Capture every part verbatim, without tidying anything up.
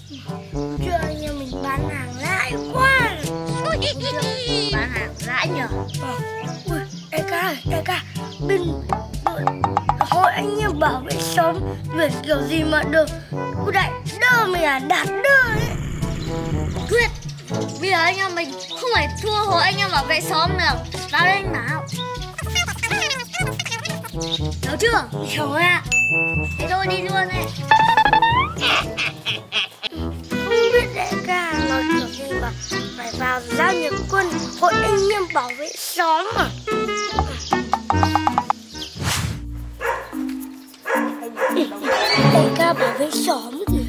Chưa anh em mình bán hàng lãi quá. Bán hàng lãi nhờ. Ờ. Ui, đại ca ơi, đại ca, bên hội anh em bảo vệ xóm việc kiểu gì mà được cô đại đơ mình à, đạt đơ ấy. Quyết, bây giờ anh em mình không phải thua hội anh em bảo vệ xóm nữa. Vào đây nào. Hiểu chưa? Hiểu ạ. Thế thôi đi luôn đấy. Không biết đại ca mà kiểu gì mà phải vào giao nhận quân hội anh em bảo vệ xóm mà. Đại ca bảo vệ xóm gì?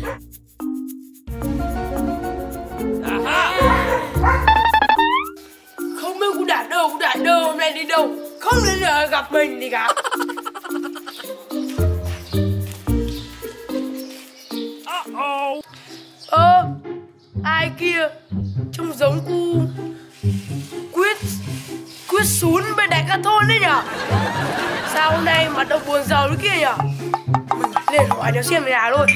Không biết cô Đạt đâu, cô Đạt đâu, hôm nay đi đâu? Không đến giờ gặp mình gì cả. Uh-oh. Ơ, ai kia? Trông giống cu Quyết Quyết Sún bên đại ca thôn đấy nhở? Sao hôm nay mặt đâu buồn rầu thế kia nhở? Mình lên hỏi nó xem về nào thôi.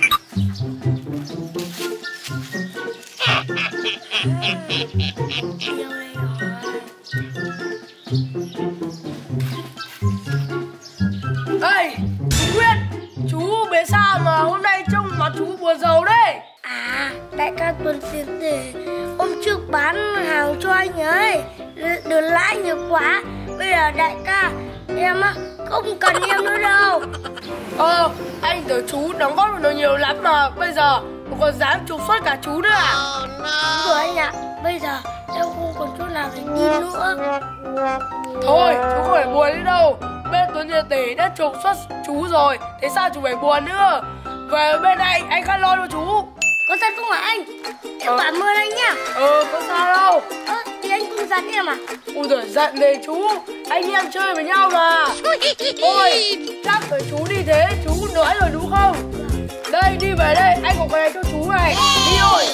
Ê, chú Quyết, chú bé sao mà hôm nay trông mặt chú buồn rầu đấy? À, đại ca Tuấn tiền để hôm trước bán hàng cho anh ấy được lãi nhiều quá. Bây giờ đại ca em á không cần em nữa đâu. Ờ, anh tưởng chú đóng góp được nhiều lắm mà bây giờ còn dám trục xuất cả chú nữa à? Oh, no. Đúng rồi anh ạ, bây giờ em không còn chỗ nào để đi nữa. Thôi, chú không phải buồn nữa đâu. Bên Tuấn Tiền Tỷ đã trục xuất chú rồi, thế sao chú phải buồn nữa? Về bên này anh khăn lo cho chú. Có thật không hả anh? Em Ờ. cảm ơn anh nhá. Ờ, có sao đâu. Ơ, thì anh cũng dặn em à? Ui giời, giận này chú. Anh em chơi với nhau mà. Thôi, chắc phải chú đi thế, chú cũng nói rồi đúng không? Đây, đi về đây, anh có cái này cho chú này. Đi thôi.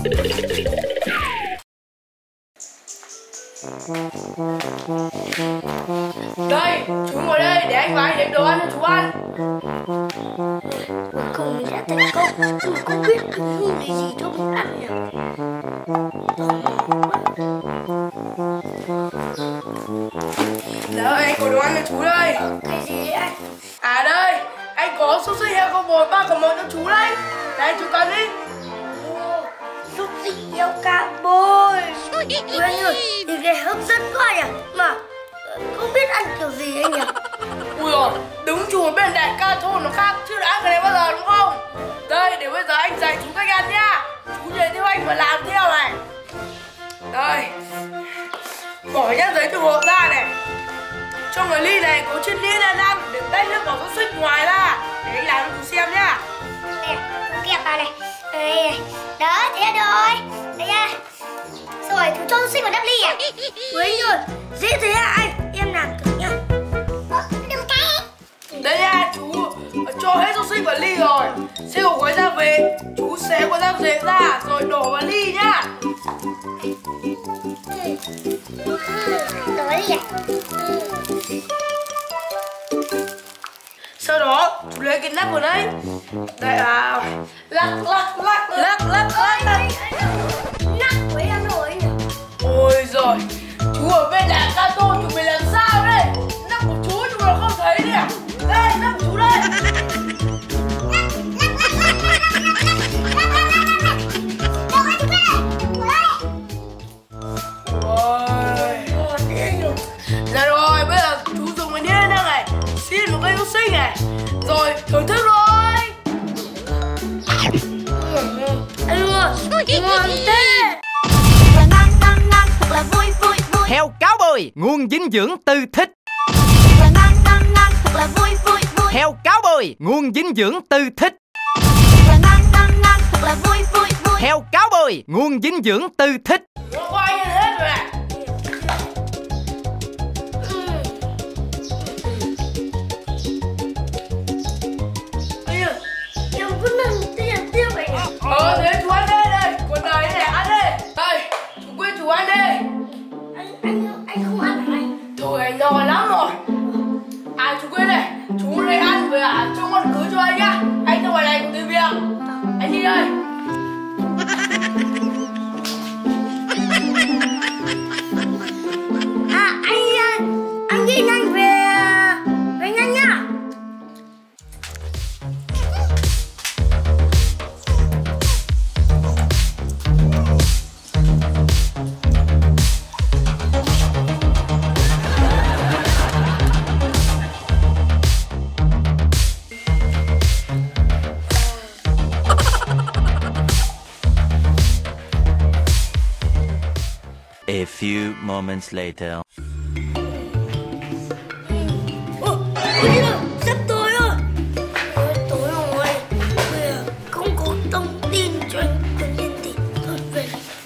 Đây, chú ngồi đây để anh vào điểm đồ ăn cho chú ăn. Cuối cùng mình đã thành công. Nhưng mà không biết anh nhìn thấy gì cho mình ăn nhỉ? Đây, anh có đồ ăn cho chú đây. Cái gì đấy anh? À đây, anh có xúc xích heo con bò ba cầm một cho chú đấy. Đây, chú cầm đi. Xúc xích heo cá bôi. Ôi anh ơi, thì cái hấp dẫn quá nhỉ? Mà không biết ăn kiểu gì anh nhỉ? Ui dồi, đúng chú ở bên đại ca thôn nó khác chứ đã ăn cái này bao giờ đúng không? Đây, để bây giờ anh dạy chú cách ăn nhá. Chú nhớ theo anh và làm theo này. Đây, bỏ nhát giấy từ hộp ra này. Trong cái ly này có chiếc ly đen ăn để tách nước vào xúc xích ngoài ra. Để anh làm cho chú xem nhá. Nè, kẹp vào này. Đây này. Đó, thế rồi. Đây nha. Rồi, chú cho xúc xích vào đắp ly à? Ui anh ơi, dễ thế hả anh? Em làm thử nhá. Ờ, đừng cái. Đây nha, chú cho hết xúc xích vào ly rồi. Sẽ có gói gia vị. Chú xé gói gia vị ra rồi đổ vào ly nhá. Đổ vào ly à? Sau đó chú lấy cái nắp vào đấy. Đây à, lắc lắc lắc lắc lắc lắc lắc. Nắp của em rồi anh nhỉ? Ôi giời, chú ở bên đại ca thôn chú phải làm sao đây? Nắp của chú chú nó không thấy nè. Đây, nắp của chú đây. Ôi, dạ rồi, bây giờ chú dùng cái đĩa này này, xin một cây xúc xích này, rồi thưởng thức rồi. Anh ơi, ngon thế. Heo cáo bồi, nguồn dinh dưỡng từ thịt. Heo cáo bồi, nguồn dinh dưỡng từ thịt. Heo cáo bồi, nguồn dinh dưỡng từ thịt. Nó có anh hết rồi này. Anh ơi, em vẫn đang tiền tiếp vậy nhỉ? Ờ, thế chú ăn đây đây, còn đời này ăn đi. Đây, chú quyết chú ăn đi. Anh, anh, anh không ăn hả anh? Thôi anh no lắm rồi. À chú quyết này, chú lấy ăn với à, cho con cứ cho anh nhá. Anh ra ngoài này có tí việc. Anh đi đây. few moments later. Ôi, ôi rồi, sắp tối rồi. Ôi, tối rồi. Bây giờ không có thông tin cho anh Tuấn Liên thì thôi về.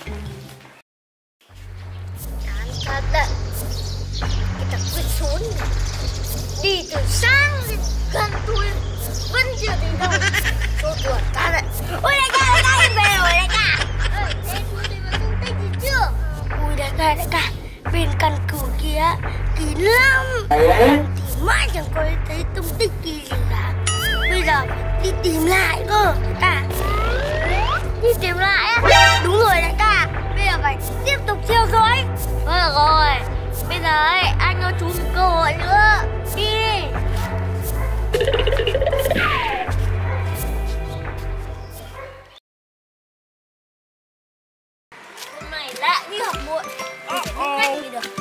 Chán thật đấy. Cái thằng Quyết xuống đi từ sáng đến gần tôi vẫn chưa đến đâu. Tôi buồn ta đấy. Ôi đại ca, đại ca em về rồi đại ca. Ê, thế chú thì mà tung tích gì chưa? Ui đại ca, đại ca, bên căn cứ kia kín lắm. Thì mãi chẳng có thấy tung tích gì cả. Bây giờ phải đi tìm lại cơ đại ca. Đi tìm lại á? Đúng rồi đại ca, bây giờ phải tiếp tục theo dõi. Thôi được rồi, bây giờ ấy, anh cho chú một cơ hội nữa. Đi đi. Hôm nay lại đi học muộn. Không cách gì được.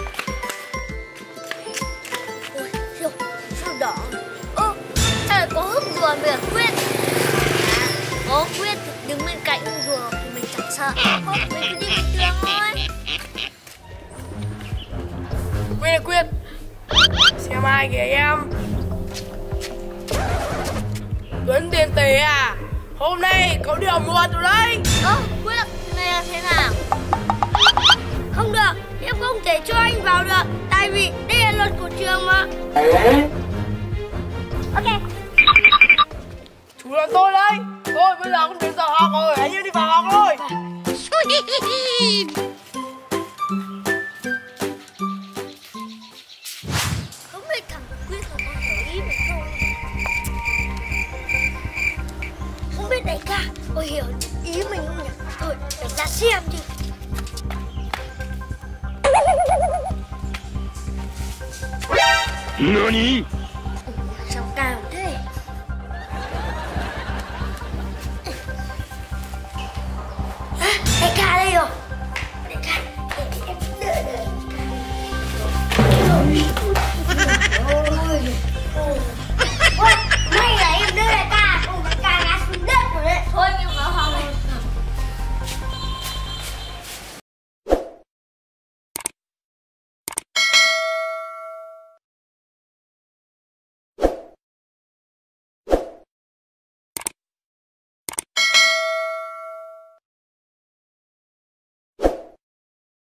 Ôi, siêu, siêu đỏ. Ơ, hay là có húp rùa bây giờ Quyết. À, có Quyết thì đứng bên cạnh rùa thì mình chẳng sợ. Thôi, mình cứ đi bình thường thôi. Quyết ơi Quyết, xem ai kìa em. Tuấn Tiền Tỷ à, hôm nay có điều muộn rồi đấy. Ơ, Quyết, này là thế nào? Không được, em không thể cho anh vào được. Tại vì đây là luật của trường mà. Ok. Chú là tôi đấy. Thôi bây giờ cũng đến giờ học rồi, anh em đi vào học thôi. Không biết thằng Quyết là có hiểu ý mình không? Không biết đại ca có hiểu ý mình không nhỉ? Thôi, để ra xem đi. Nani?